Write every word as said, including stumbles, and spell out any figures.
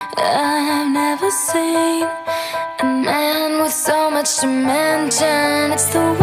I've never seen a man with so much dimension. It's the